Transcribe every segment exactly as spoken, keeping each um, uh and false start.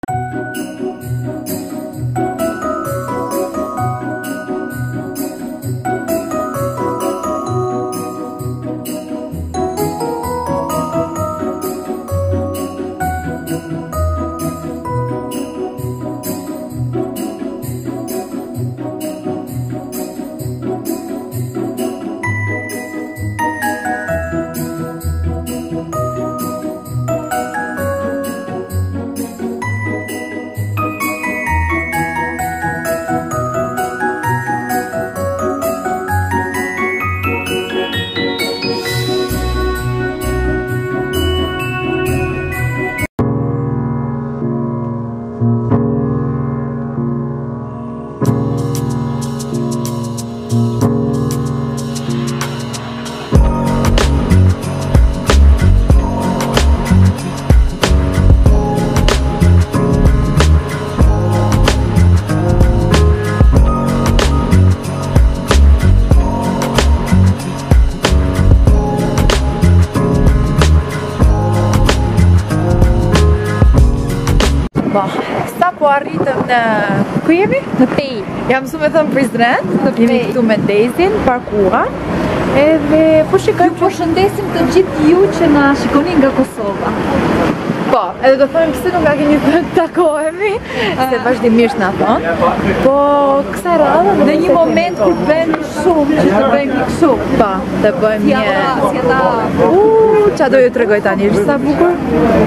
Sa po arritëm në... Ku jemi? Në Pej. Jam su me thëmë Prizren. Në Pej. Jemi këtu me Dezin, parkura. Edhe po shikoj... Ju po shëndesim të gjithë ju që na shikoni nga Kosova. Po, edhe do thonim pse nuk nga keni të takohemi, se vazhdimisht na thonë. Po, kësa radhë... Në një moment kur bëjmë shumë, që të bëjmë një kështu. Po, të bëjmë një... Si ata... Uuu, qa do ju të regoj tani, është sa bukur?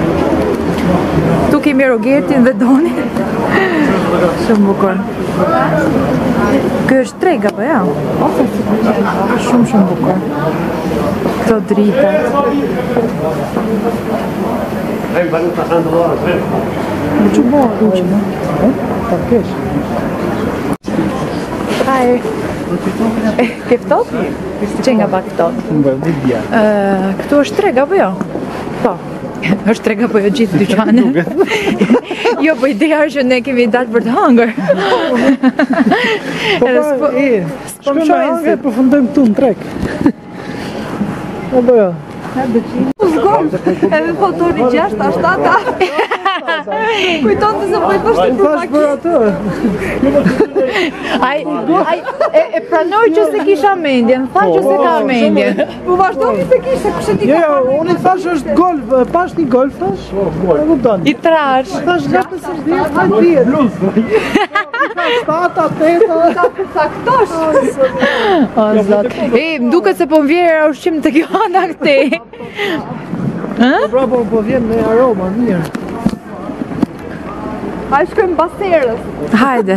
Tu kemi Rogertin dhe Donin. Shumë bukur. Kjo është treg apo ja? Shumë shumë bukur. Këto dritat. Në që bo, në që bo? Parkesh. Hi. Ke fëtot? Që nga pa këtot? Këtu është treg apo jo? Po. është trega po jo gjithë dyqanë. Jo, po ideja është që ne kemi dalë për të hangër. Edhe s'po s'po më shojnë, përfundojmë këtu në treg. Apo jo? Edhe fotoni gjashtë, ashtata. Kujton të se po i thashtë të Thash për atë. Ai, ai, e pranoj që se kisha mendjen, tha që se ka mendjen. Po vazhdoni se kishe, kush e di Jo, ka jo, unë i thash është golf, pash një golf thash? E kupton. I trash. Thash gjashtë se s'dihet, hajt dihet. Stata, teta. Saktosh. O, zot. E, më duket se po më vjerë ushqim të kjo ana këte. Pra po po vjen me aroma, mirë. Hajde shkojmë baserës. Hajde.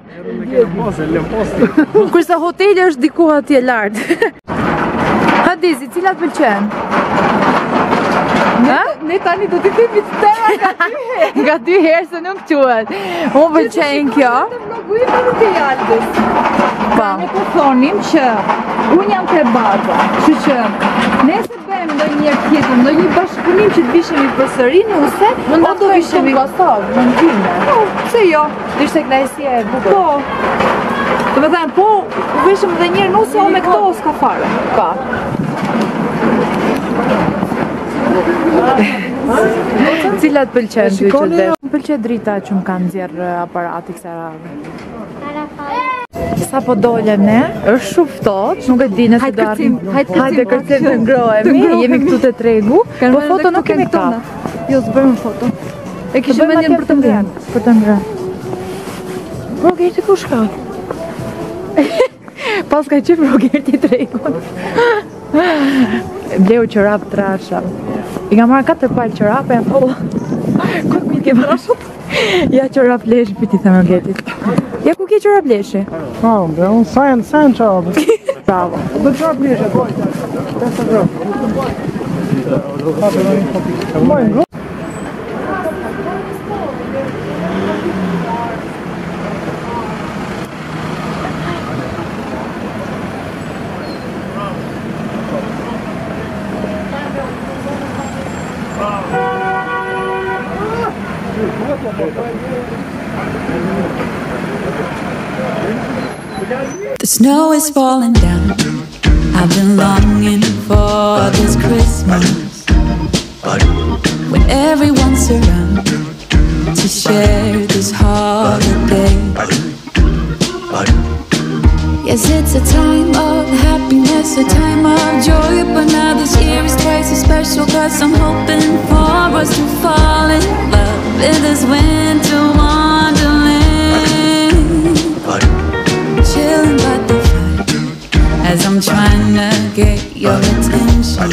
Kurse hoteli është diku atje lart. Ha Dizi, cilat pëlqen? Ne, ne tani do t'i themi të tëra nga dy herë. Nga dy herë se nuk quhet. Unë pëlqen kjo. Vlogujmë edhe të Jaltës. Pa. Ne po thonim që unë jam te Baza, kështu që nëse bëjmë ndonjë tjetër, ndonjë bashkëpunim që të vishemi përsëri nëse, Mund o ta do bëjmë vishemi në Kosovë, në Ndime. Po, pse jo? Ishte knajësia e bukur. Po. Do të thënë, po, u vishëm edhe një herë nëse o me këto s'ka fare. Pa. Cilat pëlqen ty që dhe? Më pëlqen drita që më kanë nxjerr aparati kësaj radhe. Sa po dolem ne, është shumë ftohtë, nuk e di nëse do arrim. Hajde kërcim të ngrohemi, jemi këtu te tregu. Po foto nuk kemi këtu. Jo, s'bëjmë foto. E kishim mendjen për të ngrënë. Për të ngrënë. Rogerti ku shka? Pas ka qef Rogerti tregun. Bleu qërap trasha. I ka marrë katër palë qërape, e po... Ku ku ke trashot? Ja qërap leshi, për ti them Rogertit. Ja ku ke qërap leshi? Po, bre, unë sajnë, sajnë qarabë. Bravo. Do qarab leshe, po. Tesa grë. Mojnë grë. The snow is falling down. I've been longing for this Christmas when everyone's around. to share this holiday. Yes, it's a time of happiness, a time of joy, but now this year is twice as special, cause I'm hoping for us to fall in love in this winter wonderland. Chilling by the fire as I'm trying to get your attention,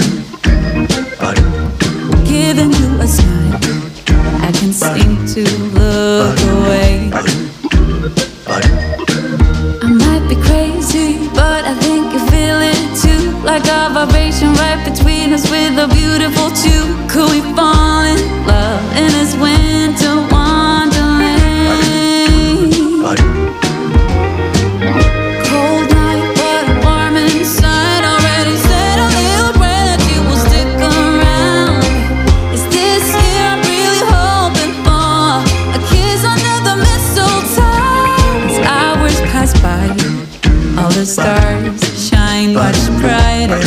giving you a smile, I can seem to look away. I might be crazy, but I think you feel it too, like a vibration right between us with a beautiful two. Could we fall in love in this winter wonderland? Cold night, but I'm warm inside. Already said a little prayer that you will stick around. Is this year I'm really hoping for a kiss under the mistletoe? As hours pass by, all the stars shine much brighter.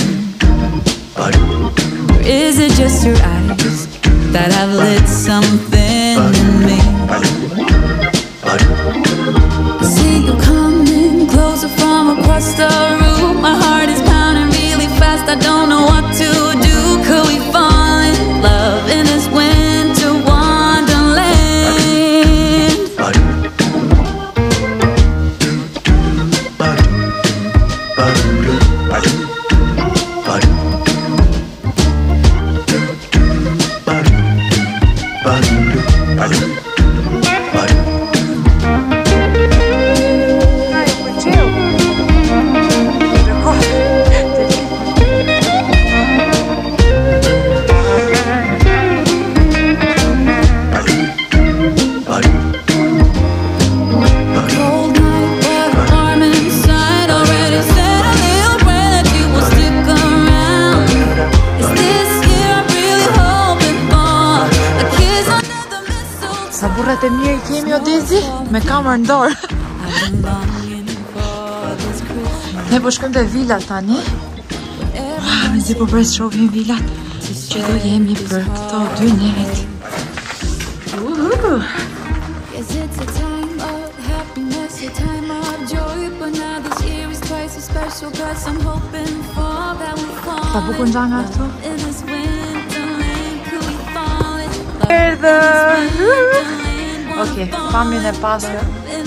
Or is it just your eyes that have lit something in me? I see you coming closer from across the room. My heart is pounding really fast, I don't know what to do. Could we fall in love in this winter wonderland? Sa burrat e mirë kemi o Dezi, me kamër në dorë. Ne po shkojmë te vilat tani. Me zi po pres shohim vilat që do jemi për këto dy net. Uh-huh. Sa bukur nxanga këtu. Erdhë! Okej, pamjen e pasur.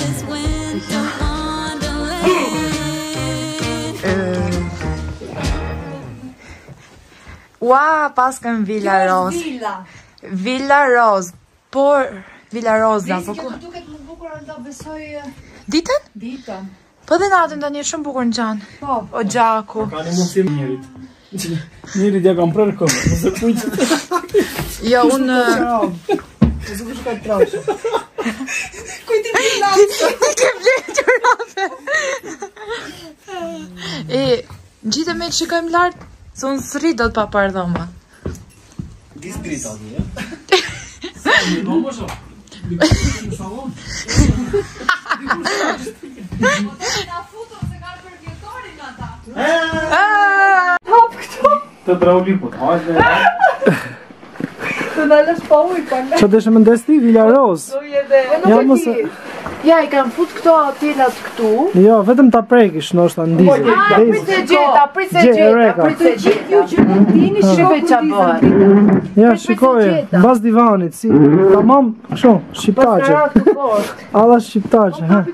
Ua, paskën Villa Rose. Villa Rose. Por, Villa Rose da, po ku? Duket më bukur ndo besoj Ditën? ditën. Po dhe natën tani është shumë bukur në qanë. Po. O gjaku. Ka një mundësi njerit. Njerit ja kam prerë këmë, nëse kujtë. Jo, unë... Nëse kujtë ka të trashë. Kujti të Ti ke vlerë të rafe. E, gjitë me të shikojmë lartë, se unë sri do të papardhoma. Disë drita një, ja? Sa një do më shumë? Dikush në salon? na futur se ka për vjetorin ata. Të drauliput, hajtë me... Të në lësh pa ujë, pa në. Që deshe më ndesti, Villa Rose? Ujë edhe. Ja, mëse... Ja, i kam fut këto atelat këtu. Jo, vetëm ta prekish, nështë në ndizë. A, prit se gjeta, prit se gjeta, prit se gjeta. Ju që nuk dini shqipe qa bëhet. Ja, shikoje, bas divanit, si, tamam, shumë, shqiptaqe. Alla shqiptaqe, ha.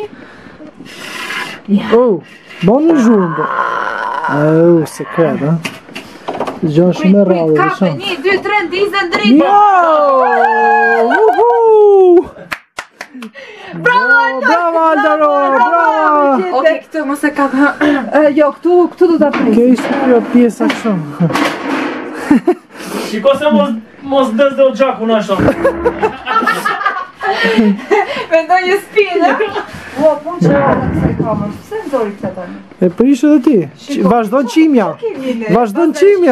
Oh, bon në zhurën, po. Oh, sekret, ha. Gjohë shumë e rrallë, dhe Kape, shumë. një, dy, tre, ndizën drita. Jo! Uhu! Bravo, Bravo, Aldaro, bravo! Oke, këtu, mos e kapë. Jo, këtu, këtu do ta pris. Ke ishte kjo pjesa shumë. Shiko se mos, mos dës dhe o gjaku në shumë. Mendoj një spinë. Ua, pun që rrallë në kësaj kamër. Pse në dori këtë tani? E për ishte dhe ti. Vazhdo në qimja. Vazhdo në qimja.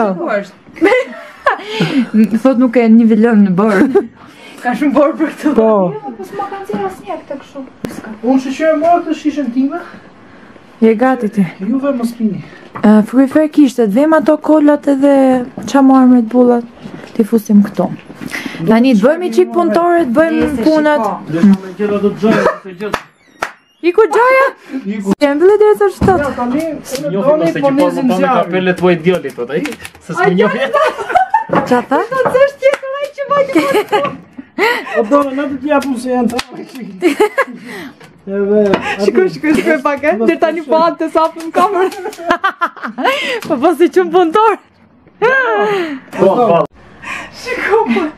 Thot nuk e nivellon në bërë. Ka shumë borë për këtu. Po. Po s'ma kanë qenë asnjë këtë kështu. Unë shqyre mërë të shishën time. Je gati ti. Juve më spini. Uh, Frifer kishte, dhem ato kollat edhe qa marrë me të bullat, ti fusim këto. Tani të bëjmë i qik punëtore, të bëjmë punët. Lëshme me gjera do të gjojë, se gjithë. Iku gjoja? Që mbëllë dhe sa shtot. Ja, tani, Njofi doni mëse po që pa nizim më pa me zjarri. kapele të vojt djallit, të taj. Se s'më njofi. Qa tha? Se është tjetër ai që vajtë. O doni, në të t'japun se janë të Edhe... Shikoj, shikoj, shikoj pak e. Dërë tani po atë të sapë në kamerë. Po po si qëmë punëtor. Po, po. Shikoj po.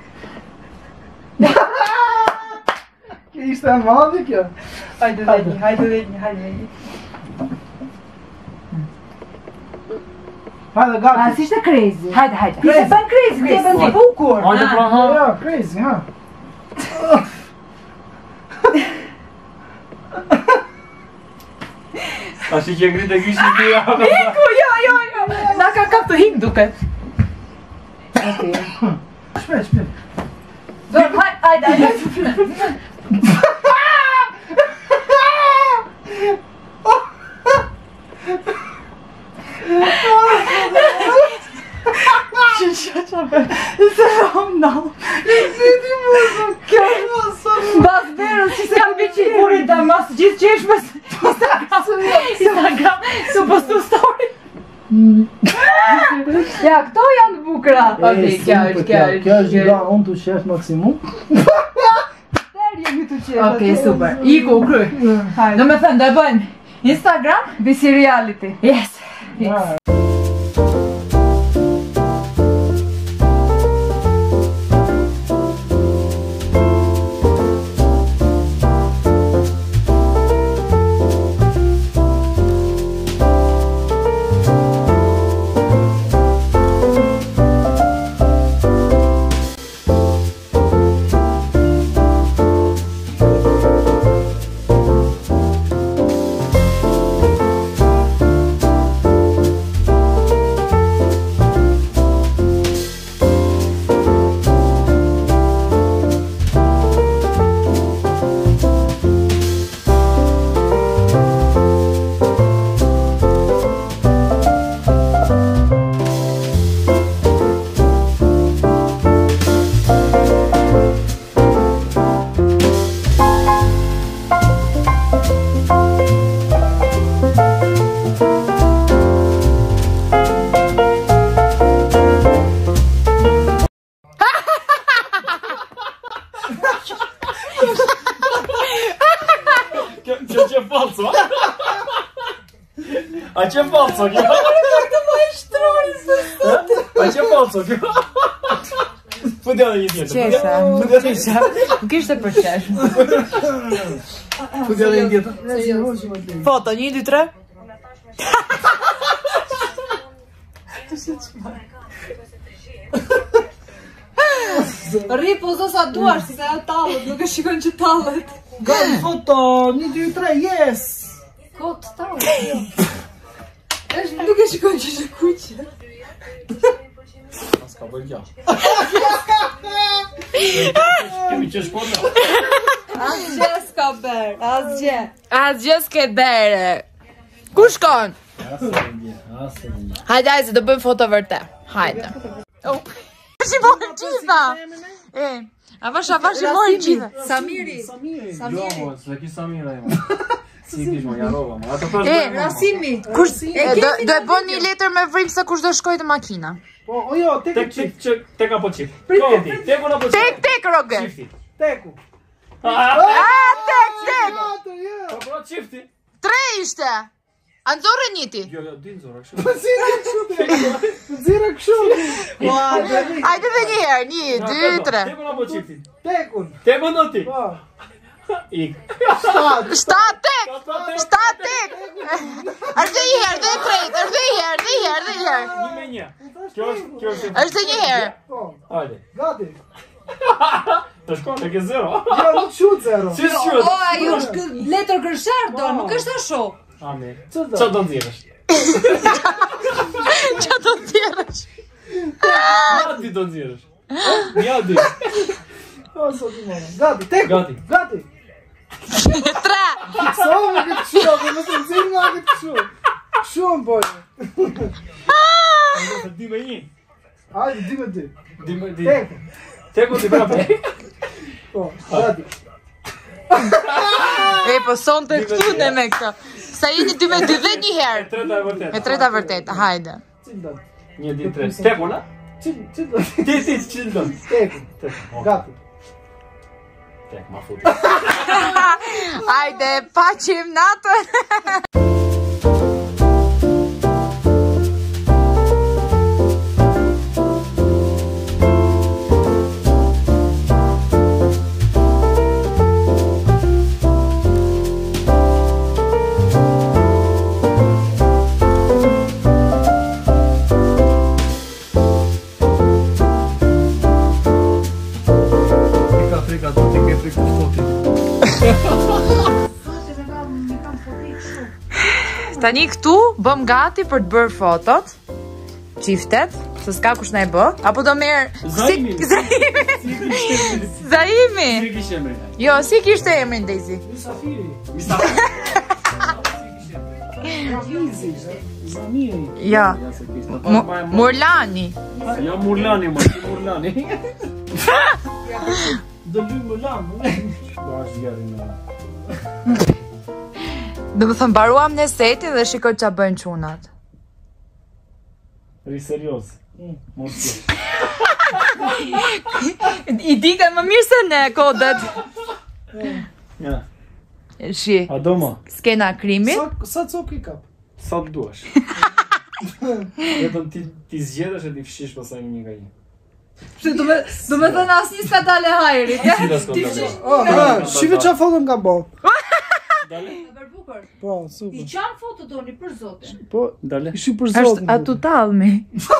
Ishte e madhi kjo? Hajde dhe një, hajde dhe një, hajde dhe një. Hajde, A, gati. si ishte crazy? Hajde, hajde. Ti se bën crazy, ti e bën të bukur. Hajde pra ha. Ja, crazy, ha? A shi që ngrit e kishë të ja. Iku, jo, jo, jo. Na ka kap të hik duket. Shpet, shpet. Do, hajde, hajde, hajde. Bas verës që se kam biqi kurit dhe mas gjithë qeshmes Instagram su postu story. Ja, këto janë të bukra. Okej, kjo është, kjo është. Kjo është nga unë të shef maksimum. Der jemi të qeshme. Okej, super. Iku, kry. Do me thënë, do e bëjmë Instagram? Visi reality. Yes. Kjo që falso. A që falso kjo? A që falso kjo? Fëtja dhe një tjetër. Qesha, nuk qesha. Nuk ishte për qesh. Fëtja dhe një tjetër. Foto, një, dy, tre. Rri po zo sa duash, se ja tallet, nuk e shikon që tallet. Gati foto, një, dy, tre, yes! Kot tallet, jo. Është nuk e shikon që është kuqe. As ka bërë gja. Kemi që shpona. Asgjë s'ka ber, asgjë. Asgjë s'ke bere. Ku shkon? Asë e një, asë e një. Hajde, hajde, se do bëjmë foto vërte. Hajde. Oh. Si morën gjitha? E, avash, avash i morën gjitha. Samiri. Jo, mo, se ki Samira e mo. Si kish mo, jarova mo. Ato pas E, bërë mo. Rasimi. Kush, e, do, do e bën një letër me vrim se kush do shkoj të makina. Po, o jo, teku Tek, qif, tek, tek, tek apo qif. Koti, tek unë apo qif. Tek, tek, Roger. Qifti. teku. Ah, A, tek, tek. Ato, ja. po pra qifti. Tre ishte. A nëzore njëti. Jo, jo, din zora, kështu. Po zira kështu, teku. Po zira kështu. Hajde dhe një herë, një, dy, tre. Tek unë apo qifti. Tekun. Tek unë ti. Po. Ik. Shtat. Shtat tek, shtat tek. Është dhe një herë, dhe e tretë, është dhe një herë, dhe një herë, dhe një herë. Një me një. Kjo është, kjo është. është dhe një herë. Po. Hajde. Gati. Të shkon, tek e zero. Jo, nuk shut zero. Si shqyët? O, ajo është kë- letër gërshar do, nuk është ashtu. Amin. Ço do? Qa do nxjerrësh? Qa do të tjerësh? Ja ti do nxjerrësh. Ja di. O, sot i mora. Gati, teku. Gati. Gati. Tre. Sa më këtë këshu, dhe më të nëzirë nga këtë këshu. Këshu më bojë. Di me një. Hajde, di me dy. Di me di. Teku. Teku ti prapë. Po, gati. E, po son të këtu ne me këto. Sa jeni dy me dy dhe një herë. E treta e vërtet. E treta vërtet, hajde. Cildon. Një, dy, tre. Teku, na? Cildon. Ti, ti, cildon. Teku. Teku. Gati. Tek, ma futi. Hajde, paqim natën. Frika, do t'i ke frikë të foti. Tani këtu bëm gati për të bërë fotot. Qiftet, se s'ka kush na e bë. Apo do merr Zaimi. Zaimi. Zaimi. Si kishe emrin? Jo, si kishte emrin Daisy? Misafiri. Misafiri. Ravizi. Zamiri. Ja. Ja se kishte. Mu- Murlani. Ja Murlani, ma, ti Murlani. Do ly më lamë. Do është gjerë në... Do më thëmë, baruam në setin dhe shikoj qa bëjnë qunat. Ri serios. Mos të. I dike më mirë se ne kodet. Ja. Shi, A do ma? skena krimi. Sa sa cok i kap? Sa të duash. Vetëm ti, ti zgjedhësh e ti fshish pasaj një nga një. Do me do me thënë asnjë s'ka dalë hajrit. Cila s'ka të bëjë? Oh, ha, shive qa foton ka bo. Dale. Për bukur. Po, super. I qan foto doni për zotin. Po, Dale. ishi për Është zotin. atu talmi.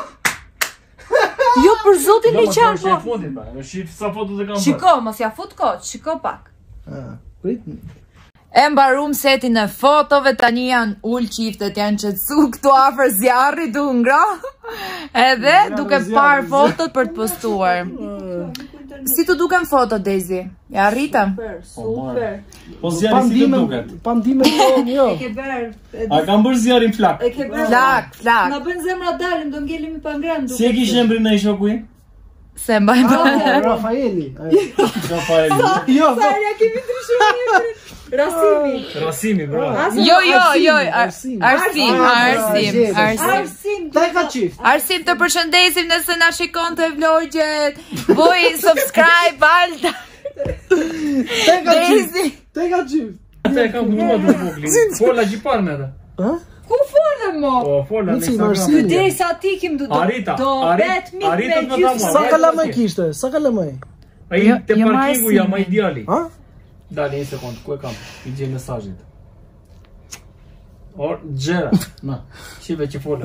Jo për zotin Jo, i ma qan të është e foto. fundit, ba. Në shif sa foto të kam bërë. Shiko, mos ja fut kot, shiko pak. Ah, prit. E mbarum setin e fotove, tani janë ull qiftet, janë qetësu këtu afër zjarrit u ngra. Edhe duke parë fotot për të postuar. Si të duken fotot, Daisy? Ja arritëm? Super. Po zjarri si të Pandime, duket. pandime po, jo. E ke bërë. A kam bërë zjarin flak. E ke bërë. Flak, flak. Na bën zemra dalim, do ngelemi pa ngrem. Si e kish emrin në i shokuj? Se mbaj Ah, për... Rafaeli. Rafaeli. Jo, po. Ja kemi ndryshuar emrin. Rasimi. Rasimi, bro. Jo, jo, jo, Arsim. Ar- Arsim, Arsim, Arsim. Arsim. Ta e ka qift. Arsim, të përshëndesim nëse na shikon të vlogjet. Buj, subscribe, Alta. Ta e ka qift. Daisy. Ta e ka qift. Ate e kam këtua të bukli. Fola gjipar me dhe. Ha? Ku folëm mo? Po, fola në Nici, Instagram. Marsin. Deri sa ti kim do Arita, do Ari- bet mik Arita me të më gjysmë. thamë. Sa kalamaj kishte? Sa kalamaj? A i Jo- te jo parkingu Marsin. jam a ideali. Ha? Dali, një sekund, ku e kam? I gjej mesazhin. Or, gjera. Na, shive që fola.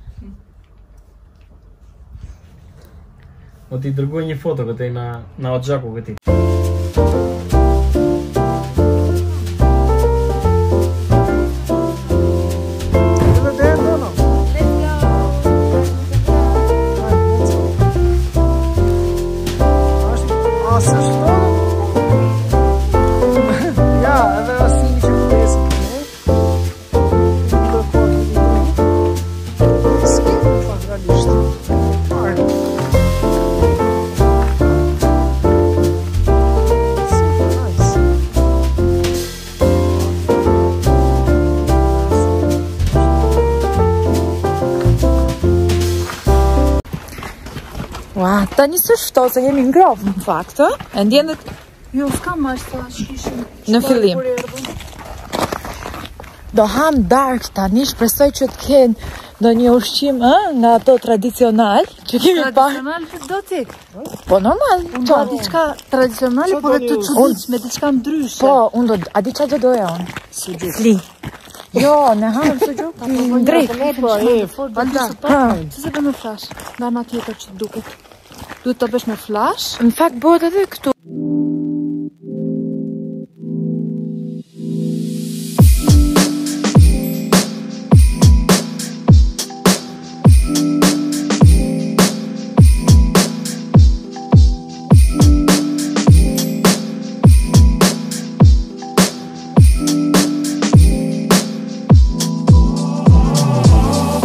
O t'i dërgoj një foto këtej na, na o gjaku këti. Edhe dhe do no. Asë shto? Ja, edhe asimi që pëtesë këne. Në po të një. Ski, fatralisht. Marë. Super nice. Ua, tani së shto, se jemi ngrohtë në fakt, ë? E ndjen dhe Jo, s'kam më sa shkishim. në fillim. Do ham dark tani, shpresoj që të kenë do një ushqim, ë, nga ato tradicional, që kemi parë. Tradicional do tik. Po normal, Unë po. do diçka tradicionale, po dhe të çuditshme, diçka ndryshe. Po, unë do, a di qa do doja unë? Fli. Jo, ne ham sujuk, drejt. Po, e, fort Pa da. da. Si se bë me flash? Nga nga tjetër që duket. Duhet të bësh me flash. Në fakt bëhet edhe këtu.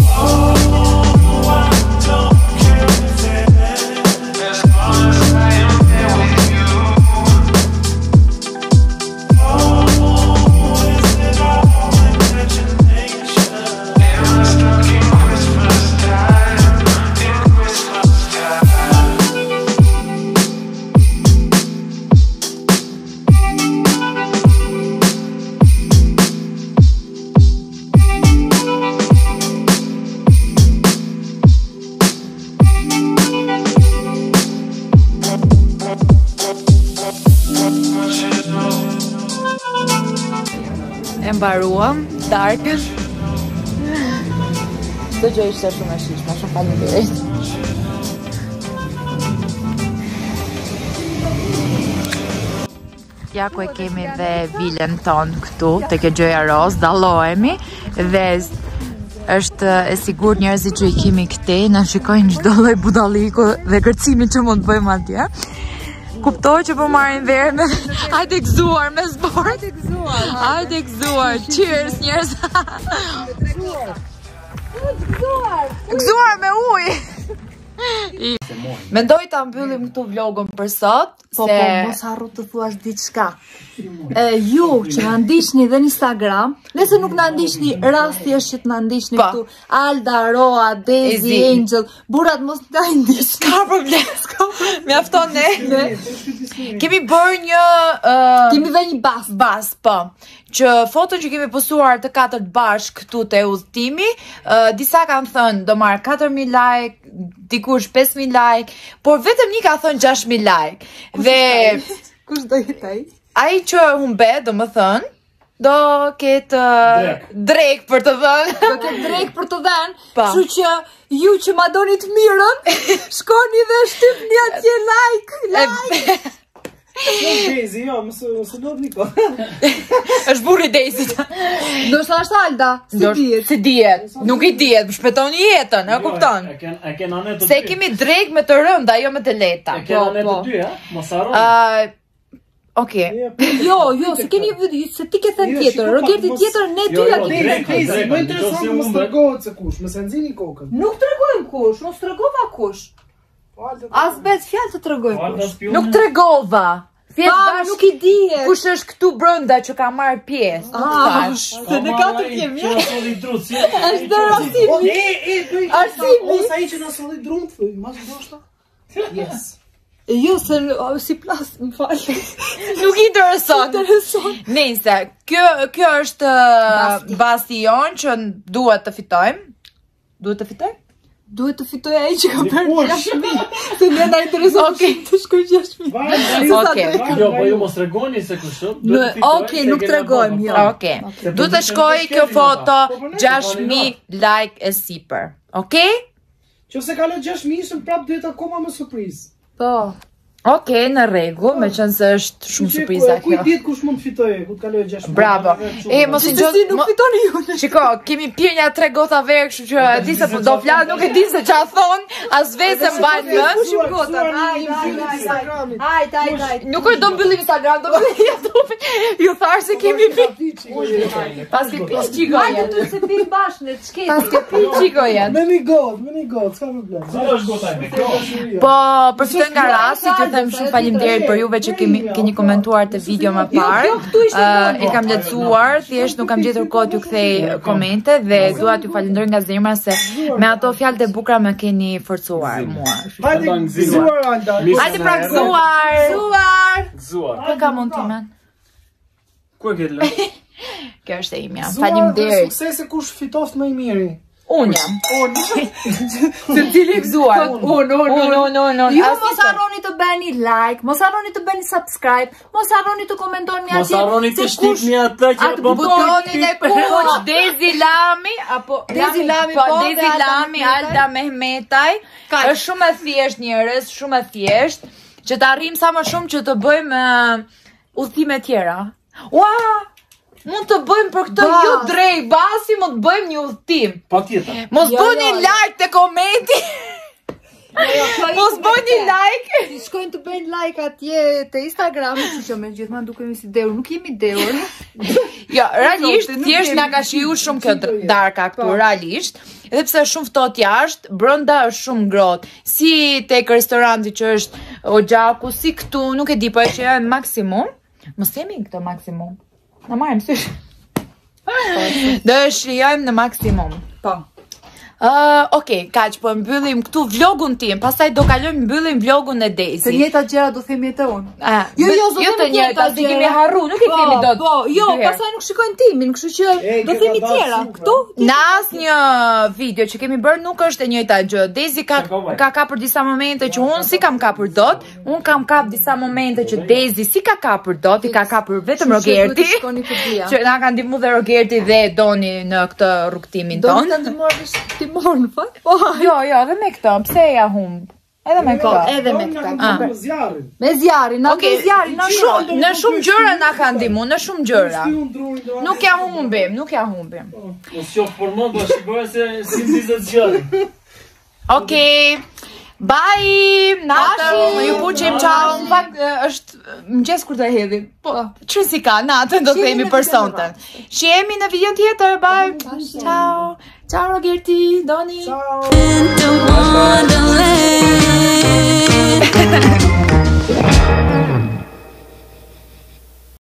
I am E mbaruam darkën. Çdo gjë ishte shumë e shishme, shumë faleminderit. Ja ku e kemi dhe vilën tonë këtu, tek e Gjoja Roz, dallohemi dhe është e sigurt njerëzit që i kemi këtej na shikojnë çdo lloj budalliku dhe kërcimin që mund të bëjmë atje. Kuptoj që po marrin verë me hajde gëzuar me zbor. Hajde gëzuar. Hajde gëzuar. Cheers njerëz. Gëzuar. Gëzuar me ujë. Mendoj ta mbyllim këtu vlogun për sot, Po, se po, mos harru të thuash diçka. E, ju që na ndiqni dhe në Instagram, nëse nuk na ndiqni, rasti është që të na ndiqni Po. këtu. Alda, Roa, Daisy, Ezi. Angel, burrat mos na ndiqni. Ka problem. Mjafton ne. Kemi bërë një uh, Kemi dhe një bas. bas, po. Që foton që kemi postuar të katërt bashk këtu te udhëtimi, uh, disa kanë thënë do marr katër mijë like, dikush pesë mijë like, por vetëm një ka thënë gjashtë mijë like. Dhe Kush do jetë ai? ai që humbet, do më thënë, do ketë uh, Drek. drek për të dhënë. Do ketë drejt për të dhënë. Pa. Kështu që ju që ma doni të mirën, shkoni dhe shtypni atje like, like. Daisy, jo, mos mos lodh niko. Është burri Daisy. Do sa është Alda, si Ndosh- dihet. Si dihet, nuk i dihet, shpëtoni jetën, e kupton? E ken e ken anë të Se dy. kemi drek me të rënda, jo me të lehta. E ken anë të dy, ha? Mos harroni. Uh, Okej. Jo, jo, se keni se ti ke thënë tjetër, Rogerti tjetër, ne dy Jo, ja jo, kemi. drek, Daisy, drek, më nëse intereson u mos humbet. tregohet se kush, mos e nxini kokën. Nuk tregojmë kush, mos tregova kush. As bet fjalë të tregoj Alda kush. spion. Nuk tregova. Thjesht Pa, dash nuk i dihet. kush është këtu brenda që ka marrë pjesë. Nuk Ah, thash. se ne katër kemi. Që solli drut, si. Është dhe Arsimi. E, e, bëj. Arsimi. Ose ai që na solli drumt, thuj, mas ndoshta. Yes. Jo, se o, si plas, më fal. Nuk i intereson. Intereson. Nëse, kjo kjo është Basti. basti jon që duhet të fitojmë. Duhet të fitojmë? Duhet të fitoj ai që ka bërë Dikush. gjashtë mijë. Se ne na intereson Okej. shumë të shkoj gjashtë mijë. Okej. Jo, po ju mos tregoni se kush është. Në- Okej, nuk tregojmë, jo. Okej. Duhet të shkoj kjo foto gjashtë mijë like e sipër. Okej? Nëse kalon gjashtë mijë, ishim prap duhet akoma më surprizë. Po. Okej, në rregull, meqense se është shumë surpriza Ku kjo. diet kush mund të fitojë, ku të kalojë gjashtë mijë. Bravo. E mos i Si gjot. nuk mo- fitoni ju. Shiko, kemi pirë një tre gota verë, kështu që e di se po do flas, nuk e di se ç'a thon, as vetë se mbajnë mend. Shumë gota. Hajde, hajde, hajde. Hajde, hajde, hajde. Nuk është do mbyllim Instagram, do mbyllim YouTube. Ju thash se kemi pi. Pas ke pi çiko Hajde jet. tu se pi bashkë në çket. Pas ke pi çiko jet. Me një god, me një god, s'ka problem. Sa është gota me kjo? Po, përfitoj nga rasti, ju them shumë faleminderit për juve që kemi keni komentuar të video më parë. Ë, e kam lexuar, thjesht nuk kam gjetur kohë t'ju kthej komente dhe dua t'ju falenderoj nga zemra se me ato fjalët e bukura më keni forcuar mua. Hajde, gëzuar Alda. Hajde pra gëzuar. Gëzuar. Gëzuar. Ku ka mund timen? Ku e ke lënë? Kjo është e imja. Gëzuar dhe Faleminderit. suksese kush fitoft më i miri. Unë jam. Se cili gëzuar? Unë, unë, unë, unë, unë. Ju mos harroni të bëni like, mos harroni të bëni subscribe, mos harroni të komentoni atje. Mos harroni të se shtypni atë që atë bën Butonin e kuq, Dezi Lami, apo Dezi Lami, po, po, dhe Dezi Alda Lami, Mehmetaj. Alda Mehmetaj. Është shumë e thjesht njerëz, shumë e thjesht, që të arrijmë sa më shumë që të bëjmë uh, udhime tjera. Ua! Mund të bëjmë për këtë Bas. ju drejt, basi mund të bëjmë një udhtim. Patjetër. Mos Jo, bëni jo, jo. like te komenti. Mos bëni like. Ti shkojnë të bëjnë like atje te Instagram, kështu që me gjithmonë dukemi si deur, nuk jemi deur. Jo, realisht, Nuk thjesht jemi- na ka shiu shumë kjo dr- darka këtu, realisht. Edhe pse është shumë ftohtë jashtë, brenda është shumë ngrohtë. Si tek restoranti që është Oxhaku, si këtu, nuk e di, po e shijojmë maksimum. Mos themi këtë maksimum. Na marrim sysh. Do e shijojmë në maksimum. Po. Uh, Okej, kaq, po mbyllim këtu vlogun tim, pastaj do kalojmë mbyllim vlogun e Të Daisy. njëjta gjëra do themi edhe unë. Ah, Jo, jo, jo të njëjta, se kemi harru, nuk i Po, kemi dot. Po, jo, dy herë. pastaj nuk shikojnë timin, kështu që E, do ke themi ta tjera. bashkë, Këtu Në asnjë video që kemi bërë nuk është e njëjta gjë. Daisy ka ka kapur disa momente që unë si kam kapur dot, unë kam kap disa momente që Daisy si ka kapur dot, i ka kapur vetëm Rogerti. shikoni të dia. Që na ka ndihmuar dhe Rogerti dhe Doni në këtë rrugtimin Do ton. të ndihmosh ti morë në fakt? Po, Jo, jo, edhe me këtë, pse ja humb? Edhe me po, këtë. edhe me këtë. Ah. Me zjarin. Me zjarin, na Okej, me zjarin, na shumë, në shumë gjëra na ka ndihmuar, në shumë gjëra. Unë drurin do. Nuk ja humbim, nuk ja humbim. Mos qof për mua, do shikoj se si ndizet zjarri. Okej. Bye! Natën, ju puqim ciao. Në fakt e, është mëngjes kur do hedhim. Po, çfarë si ka natën do themi për sonte. Shihemi në video tjetër. Bye. Ciao. Ciao Rogerti, Doni. Into wonderland.